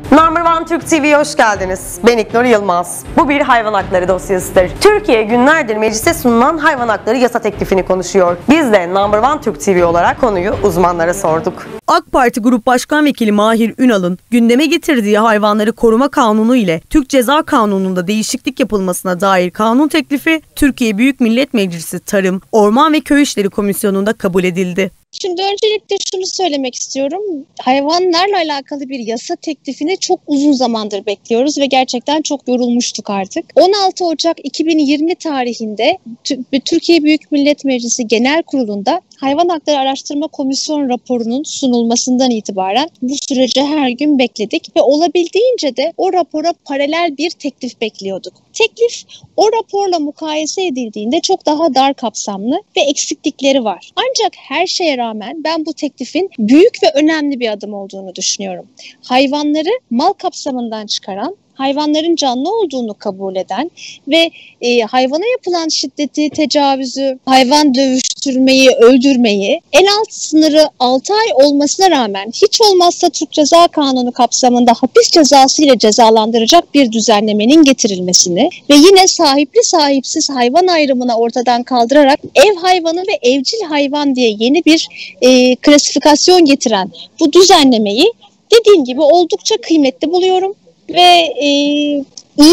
Number One Türk TV'ye hoş geldiniz. Ben İknur Yılmaz. Bu bir hayvan hakları dosyasıdır. Türkiye günlerdir meclise sunulan hayvan hakları yasa teklifini konuşuyor. Biz de Number One Türk TV olarak konuyu uzmanlara sorduk. AK Parti Grup Başkan Vekili Mahir Ünal'ın gündeme getirdiği hayvanları koruma kanunu ile Türk Ceza Kanunu'nda değişiklik yapılmasına dair kanun teklifi Türkiye Büyük Millet Meclisi Tarım, Orman ve Köy İşleri Komisyonu'nda kabul edildi. Şimdi öncelikle şunu söylemek istiyorum. Hayvanlarla alakalı bir yasa teklifini çok uzun zamandır bekliyoruz ve gerçekten çok yorulmuştuk artık. 16 Ocak 2020 tarihinde Türkiye Büyük Millet Meclisi Genel Kurulu'nda Hayvan Hakları Araştırma Komisyon raporunun sunulmasından itibaren bu süreci her gün bekledik ve olabildiğince de o rapora paralel bir teklif bekliyorduk. Teklif o raporla mukayese edildiğinde çok daha dar kapsamlı ve eksiklikleri var. Ancak her şeye rağmen ben bu teklifin büyük ve önemli bir adım olduğunu düşünüyorum. Hayvanları mal kapsamından çıkaran, hayvanların canlı olduğunu kabul eden ve hayvana yapılan şiddeti, tecavüzü, hayvan dövüştürmeyi, öldürmeyi en alt sınırı 6 ay olmasına rağmen hiç olmazsa Türk Ceza Kanunu kapsamında hapis cezası ile cezalandıracak bir düzenlemenin getirilmesini ve yine sahipli sahipsiz hayvan ayrımına ortadan kaldırarak ev hayvanı ve evcil hayvan diye yeni bir klasifikasyon getiren bu düzenlemeyi dediğim gibi oldukça kıymetli buluyorum. Ve iyi,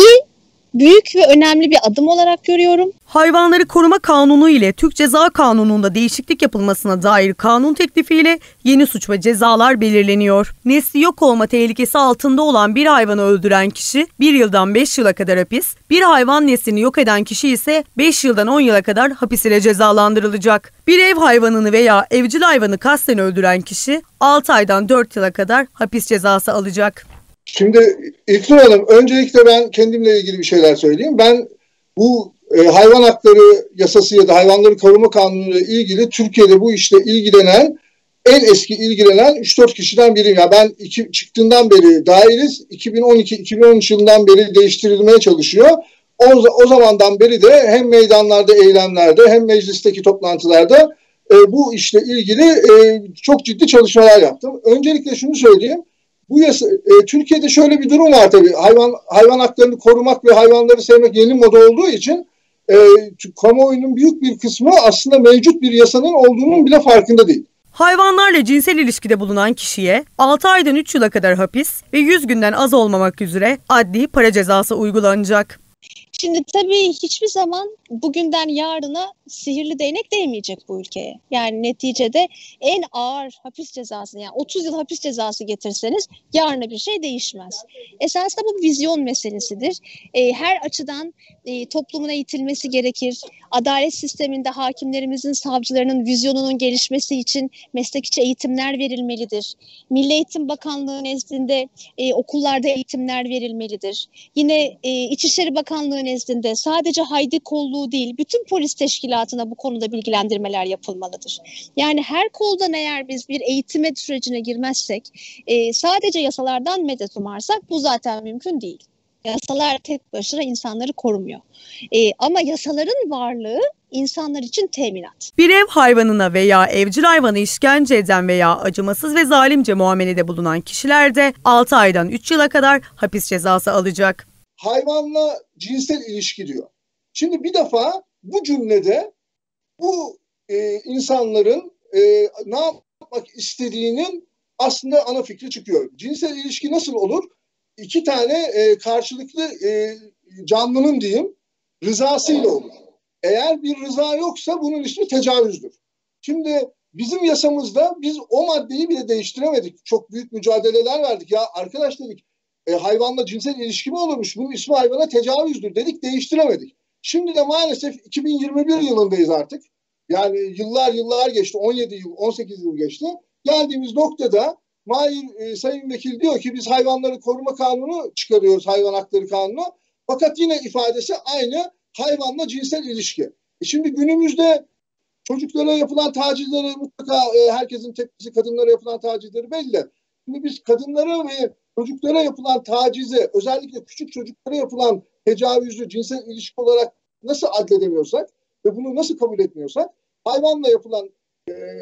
büyük ve önemli bir adım olarak görüyorum. Hayvanları koruma kanunu ile Türk Ceza Kanunu'nda değişiklik yapılmasına dair kanun teklifiyle yeni suç ve cezalar belirleniyor. Nesli yok olma tehlikesi altında olan bir hayvanı öldüren kişi 1 yıldan 5 yıla kadar hapis, bir hayvan neslini yok eden kişi ise 5 yıldan 10 yıla kadar hapis ile cezalandırılacak. Bir ev hayvanını veya evcil hayvanı kasten öldüren kişi 6 aydan 4 yıla kadar hapis cezası alacak. Şimdi İlknur Hanım, öncelikle ben kendimle ilgili bir şeyler söyleyeyim. Ben bu hayvan hakları yasası ya da hayvanları koruma kanunu ile ilgili Türkiye'de bu işle ilgilenen, en eski ilgilenen 3-4 kişiden biriyim. Yani ben çıktığından beri dahiliz, 2012-2013 yılından beri değiştirilmeye çalışıyor. O zamandan beri de hem meydanlarda, eylemlerde hem meclisteki toplantılarda bu işle ilgili çok ciddi çalışmalar yaptım. Öncelikle şunu söyleyeyim. Bu yasa, Türkiye'de şöyle bir durum var tabii. Hayvan haklarını korumak ve hayvanları sevmek yeni moda olduğu için kamuoyunun büyük bir kısmı aslında mevcut bir yasanın olduğunun bile farkında değil. Hayvanlarla cinsel ilişkide bulunan kişiye 6 aydan 3 yıla kadar hapis ve 100 günden az olmamak üzere adli para cezası uygulanacak. Şimdi tabii hiçbir zaman bugünden yarına sihirli değnek değmeyecek bu ülkeye. Yani neticede en ağır hapis cezasını, yani 30 yıl hapis cezası getirseniz yarına bir şey değişmez. Esasında bu vizyon meselesidir. Her açıdan toplumun eğitilmesi gerekir. Adalet sisteminde hakimlerimizin, savcılarının vizyonunun gelişmesi için meslek eğitimler verilmelidir. Milli Eğitim Bakanlığı nezdinde okullarda eğitimler verilmelidir. Yine İçişleri Bakanlığı nezdinde sadece haydi kolluğu değil, bütün polis teşkilatına bu konuda bilgilendirmeler yapılmalıdır. Yani her koldan eğer biz bir eğitime sürecine girmezsek, sadece yasalardan medet umarsak bu zaten mümkün değil. Yasalar tek başına insanları korumuyor. Ama yasaların varlığı insanlar için teminat. Bir ev hayvanına veya evcil hayvanı işkence eden veya acımasız ve zalimce muamelede bulunan kişiler de 6 aydan 3 yıla kadar hapis cezası alacak. Hayvanla cinsel ilişki diyor. Şimdi bir defa bu cümlede bu insanların ne yapmak istediğinin aslında ana fikri çıkıyor. Cinsel ilişki nasıl olur? İki tane karşılıklı canlının diyeyim rızasıyla olur. Eğer bir rıza yoksa bunun ismi tecavüzdür. Şimdi bizim yasamızda biz o maddeyi bile değiştiremedik. Çok büyük mücadeleler verdik. Ya arkadaş dedik, hayvanla cinsel ilişki mi olurmuş? Bunun ismi hayvana tecavüzdür dedik, değiştiremedik. Şimdi de maalesef 2021 yılındayız artık. Yani yıllar geçti. 17 yıl, 18 yıl geçti. Geldiğimiz noktada Sayın Vekil diyor ki biz hayvanları koruma kanunu çıkarıyoruz, hayvan hakları kanunu. Fakat yine ifadesi aynı, hayvanla cinsel ilişki. Şimdi günümüzde çocuklara yapılan tacizleri mutlaka herkesin tepkisi, kadınlara yapılan tacizleri belli. Şimdi biz kadınlara ve çocuklara yapılan tacizi, özellikle küçük çocuklara yapılan tecavüzü cinsel ilişki olarak nasıl adledemiyorsak ve bunu nasıl kabul etmiyorsak, hayvanla yapılan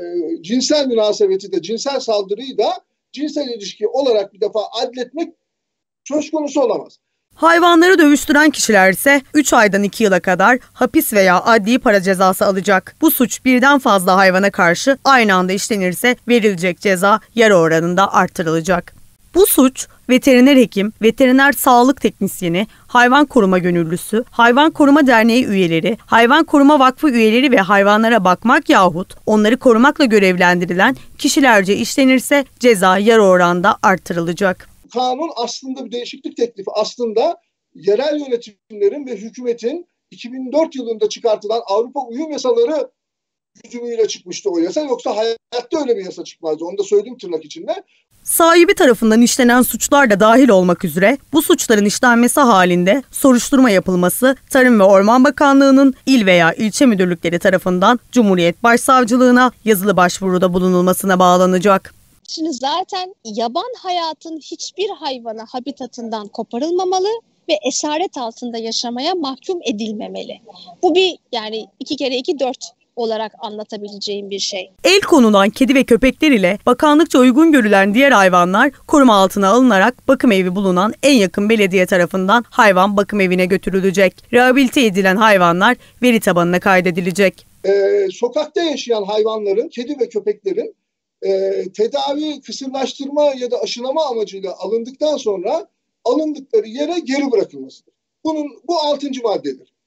cinsel münasebeti de, cinsel saldırıyı da cinsel ilişki olarak bir defa adletmek söz konusu olamaz. Hayvanları dövüştüren kişiler ise 3 aydan 2 yıla kadar hapis veya adli para cezası alacak. Bu suç birden fazla hayvana karşı aynı anda işlenirse verilecek ceza yarı oranında artırılacak. Bu suç veteriner hekim, veteriner sağlık teknisyeni, hayvan koruma gönüllüsü, hayvan koruma derneği üyeleri, hayvan koruma vakfı üyeleri ve hayvanlara bakmak yahut onları korumakla görevlendirilen kişilerce işlenirse ceza yarı oranda artırılacak. Kanun aslında bir değişiklik teklifi. Aslında yerel yönetimlerin ve hükümetin 2004 yılında çıkartılan Avrupa Uyum Yasaları güdümüyle çıkmıştı o yasa. Yoksa hayatta öyle bir yasa çıkmazdı. Onu da söyleyeyim tırnak içinde. Sahibi tarafından işlenen suçlar da dahil olmak üzere bu suçların işlenmesi halinde soruşturma yapılması Tarım ve Orman Bakanlığı'nın il veya ilçe müdürlükleri tarafından Cumhuriyet Başsavcılığına yazılı başvuruda bulunulmasına bağlanacak. Şimdi zaten yaban hayatın hiçbir hayvana habitatından koparılmamalı ve esaret altında yaşamaya mahkum edilmemeli. Bu bir yani 2 kere 2 4 olarak anlatabileceğim bir şey. El konulan kedi ve köpekler ile bakanlıkça uygun görülen diğer hayvanlar koruma altına alınarak bakım evi bulunan en yakın belediye tarafından hayvan bakım evine götürülecek. Rehabilite edilen hayvanlar veri tabanına kaydedilecek. Sokakta yaşayan hayvanların, kedi ve köpeklerin tedavi, kısırlaştırma ya da aşılama amacıyla alındıktan sonra alındıkları yere geri bırakılmasıdır. Bu 6. maddedir.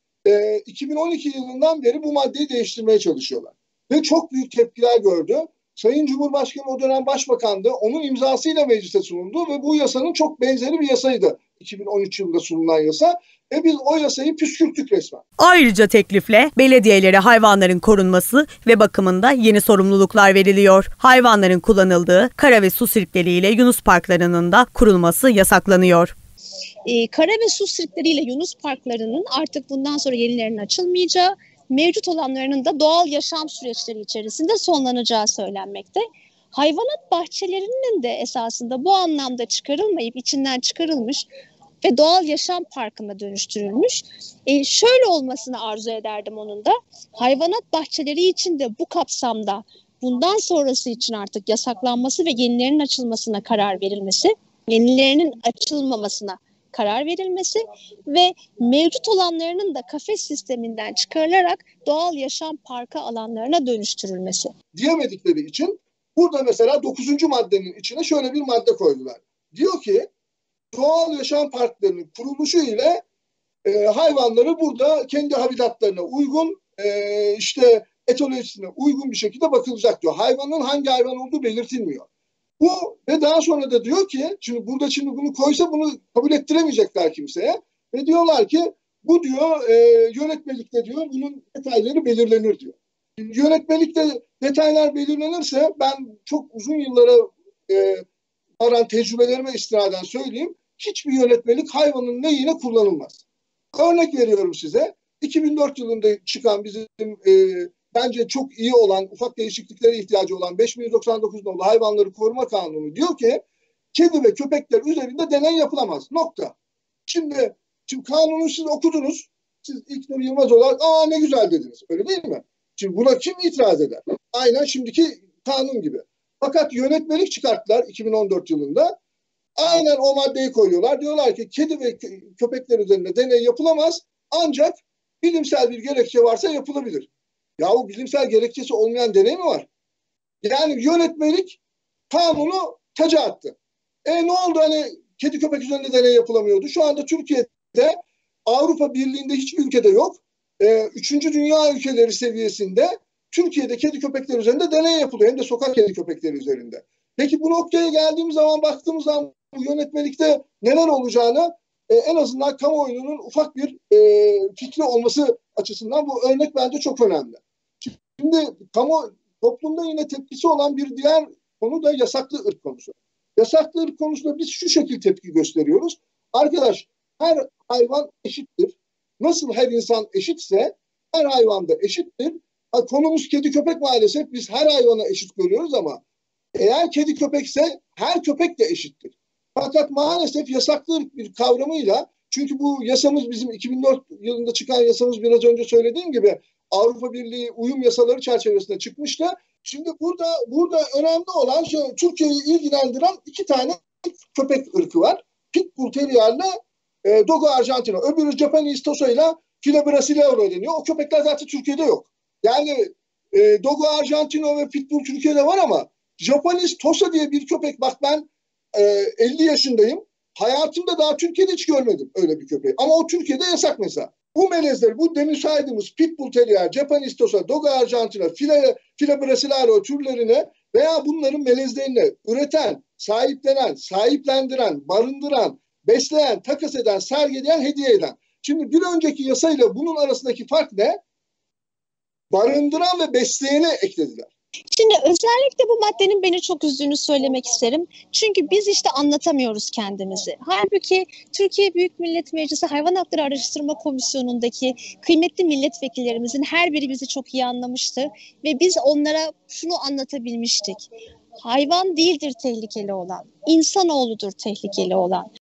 2012 yılından beri bu maddeyi değiştirmeye çalışıyorlar. Ve çok büyük tepkiler gördü. Sayın Cumhurbaşkanı o dönem başbakandı. Onun imzasıyla meclise sunuldu ve bu yasanın çok benzeri bir yasaydı. 2013 yılında sunulan yasa ve biz o yasayı püskürttük resmen. Ayrıca teklifle belediyelere hayvanların korunması ve bakımında yeni sorumluluklar veriliyor. Hayvanların kullanıldığı kara ve su sirkleriyle Yunus parklarının da kurulması yasaklanıyor. Kara ve su sirkleriyle Yunus parklarının artık bundan sonra yenilerinin açılmayacağı, mevcut olanlarının da doğal yaşam süreçleri içerisinde sonlanacağı söylenmekte. Hayvanat bahçelerinin de esasında bu anlamda çıkarılmayıp içinden çıkarılmış ve doğal yaşam parkına dönüştürülmüş. Şöyle olmasını arzu ederdim onun da. Hayvanat bahçeleri için de bu kapsamda bundan sonrası için artık yasaklanması ve yenilerinin açılmasına karar verilmesi, yenilerinin açılmamasına karar verilmesi ve mevcut olanlarının da kafes sisteminden çıkarılarak doğal yaşam parkı alanlarına dönüştürülmesi. Diyemedikleri için burada mesela 9. maddenin içine şöyle bir madde koydular. Diyor ki doğal yaşam parklarının kuruluşu ile hayvanları burada kendi habitatlarına uygun etolojisine uygun bir şekilde bakılacak diyor. Hayvanın hangi hayvan olduğu belirtilmiyor. Bu ve daha sonra da diyor ki şimdi bunu koysa bunu kabul ettiremeyecekler kimseye ve diyorlar ki bu diyor yönetmelikte diyor bunun detayları belirlenir diyor. Yönetmelikte detaylar belirlenirse ben çok uzun yıllara varan tecrübelerime istinaden söyleyeyim hiçbir yönetmelik hayvanın lehine kullanılmaz. Örnek veriyorum size 2004 yılında çıkan bizim bence çok iyi olan, ufak değişikliklere ihtiyacı olan 5199 nolu hayvanları koruma kanunu diyor ki kedi ve köpekler üzerinde deney yapılamaz. Nokta. Şimdi kanunu siz okudunuz. Siz İlknur Yılmaz olarak ne güzel dediniz. Öyle değil mi? Şimdi buna kim itiraz eder? Aynen şimdiki kanun gibi. Fakat yönetmelik çıkarttılar 2014 yılında. Aynen o maddeyi koyuyorlar. Diyorlar ki kedi ve köpekler üzerinde deney yapılamaz. Ancak bilimsel bir gerekçe varsa yapılabilir. Yahu bilimsel gerekçesi olmayan deney mi var? Yani yönetmelik kanunu taca attı. Ne oldu hani kedi köpek üzerinde deney yapılamıyordu. Şu anda Türkiye'de Avrupa Birliği'nde hiçbir ülkede yok. 3. dünya ülkeleri seviyesinde Türkiye'de kedi köpekler üzerinde deney yapılıyor. Hem de sokak kedi köpekleri üzerinde. Peki bu noktaya geldiğimiz zaman baktığımız zaman bu yönetmelikte neler olacağını en azından kamuoyunun ufak bir fikri olması açısından bu örnek bence çok önemli. Şimdi toplumda yine tepkisi olan bir diğer konu da yasaklı ırk konusu. Yasaklı ırk konusunda biz şu şekilde tepki gösteriyoruz. Arkadaş her hayvan eşittir. Nasıl her insan eşitse her hayvan da eşittir. Konumuz kedi köpek maalesef biz her hayvana eşit görüyoruz ama eğer kedi köpekse her köpek de eşittir. Fakat maalesef yasaklı ırk bir kavramıyla çünkü bu yasamız bizim 2004 yılında çıkan yasamız biraz önce söylediğim gibi Avrupa Birliği uyum yasaları çerçevesinde çıkmıştı. Şimdi burada önemli olan Türkiye'yi ilgilendiren 2 tane köpek ırkı var. Pitbull Terrier'le Dogo Argentino. Öbürü Japanese Tosa ile Fila Brasileiro deniyor. O köpekler zaten Türkiye'de yok. Yani Dogo Argentino ve Pitbull Türkiye'de var ama Japanese Tosa diye bir köpek, bak ben 50 yaşındayım. Hayatımda daha Türkiye'de hiç görmedim öyle bir köpeği. Ama o Türkiye'de yasak mesela. Bu melezler, bu demin saydığımız Pitbull Terrier, Japanese Tosa, Dogo Argentino, Fila Brasileiro türlerine veya bunların melezlerine üreten, sahiplenen, sahiplendiren, barındıran, besleyen, takas eden, sergileyen, hediye eden. Şimdi bir önceki yasayla bunun arasındaki fark ne? Barındıran ve besleyene eklediler. Şimdi özellikle bu maddenin beni çok üzdüğünü söylemek isterim. Çünkü biz işte anlatamıyoruz kendimizi. Halbuki Türkiye Büyük Millet Meclisi Hayvan Hakları Araştırma Komisyonu'ndaki kıymetli milletvekillerimizin her biri bizi çok iyi anlamıştı. Ve biz onlara şunu anlatabilmiştik. Hayvan değildir tehlikeli olan, insanoğludur tehlikeli olan.